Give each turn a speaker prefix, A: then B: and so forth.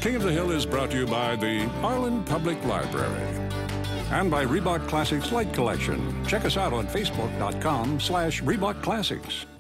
A: King of the Hill is brought to you by the Arlen Public Library and by Reebok Classics Lite Collection. Check us out on Facebook.com/Reebok Classics.